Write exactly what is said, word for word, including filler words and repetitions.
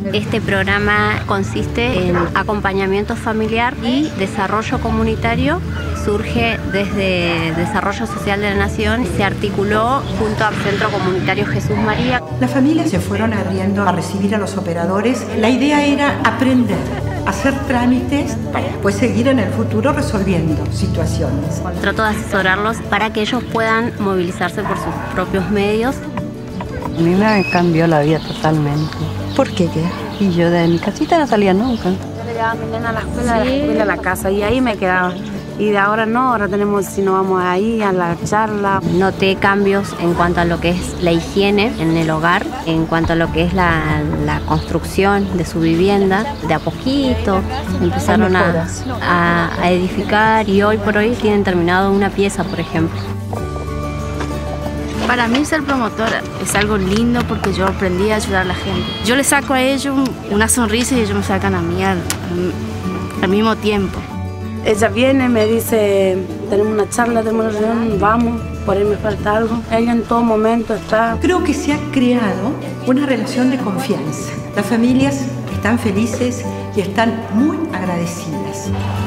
Este programa consiste en acompañamiento familiar y desarrollo comunitario. Surge desde Desarrollo Social de la Nación y se articuló junto al Centro Comunitario Jesús María. Las familias se fueron abriendo a recibir a los operadores. La idea era aprender, hacer trámites para después seguir en el futuro resolviendo situaciones. Trato de asesorarlos para que ellos puedan movilizarse por sus propios medios. A mí me cambió la vida totalmente. ¿Por qué qué? Y yo de mi casita no salía nunca. Yo le llevaba a mi nena a la escuela, de la escuela a la casa y ahí me quedaba. Y de ahora no, ahora tenemos, si no vamos ahí a la charla. Noté cambios en cuanto a lo que es la higiene en el hogar, en cuanto a lo que es la, la construcción de su vivienda. De a poquito empezaron a, a, a edificar y hoy por hoy tienen terminado una pieza, por ejemplo. Para mí ser promotora es algo lindo porque yo aprendí a ayudar a la gente. Yo le saco a ellos una sonrisa y ellos me sacan a mí al, al mismo tiempo. Ella viene, me dice, tenemos una charla, tenemos una reunión, vamos, por ahí me falta algo. Ella en todo momento está... Creo que se ha creado una relación de confianza. Las familias están felices y están muy agradecidas.